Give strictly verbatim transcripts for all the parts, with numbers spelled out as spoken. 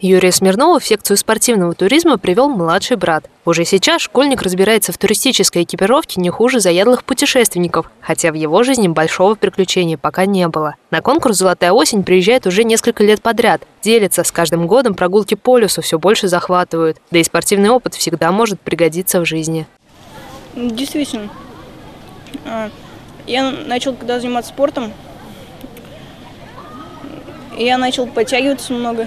Юрия Смирнова в секцию спортивного туризма привел младший брат. Уже сейчас школьник разбирается в туристической экипировке не хуже заядлых путешественников, хотя в его жизни большого приключения пока не было. На конкурс «Золотая осень» приезжает уже несколько лет подряд. Делится, с каждым годом прогулки по лесу все больше захватывают. Да и спортивный опыт всегда может пригодиться в жизни. Действительно. Я начал, когда заниматься спортом, я начал подтягиваться много.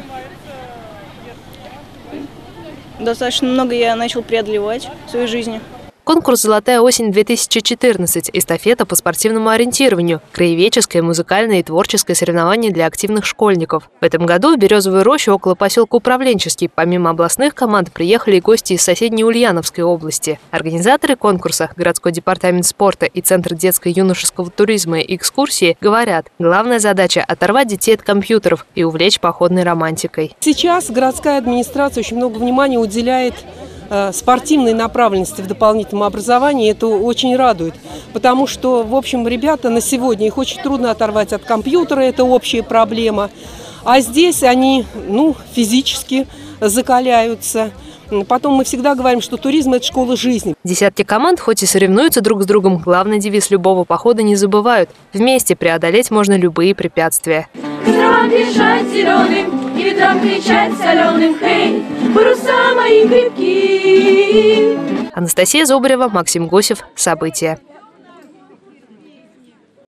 Достаточно много я начал преодолевать в своей жизни. Конкурс «Золотая осень-две тысячи четырнадцать» – эстафета по спортивному ориентированию, краеведческое, музыкальное и творческое соревнование для активных школьников. В этом году в Березовую рощу около поселка Управленческий помимо областных команд приехали и гости из соседней Ульяновской области. Организаторы конкурса, городской департамент спорта и Центр детско-юношеского туризма и экскурсии говорят, главная задача – оторвать детей от компьютеров и увлечь походной романтикой. Сейчас городская администрация очень много внимания уделяет спортивной направленности в дополнительном образовании. Это очень радует, потому что, в общем, ребята на сегодня, их очень трудно оторвать от компьютера, это общая проблема. А здесь они, ну, физически закаляются. Потом мы всегда говорим, что туризм – это школа жизни. Десятки команд хоть и соревнуются друг с другом, главный девиз любого похода не забывают. Вместе преодолеть можно любые препятствия. Ветром бежать зеленым и ветром кричать соленым, хей, паруса мои крепки. Анастасия Зубарева, Максим Гусев. События.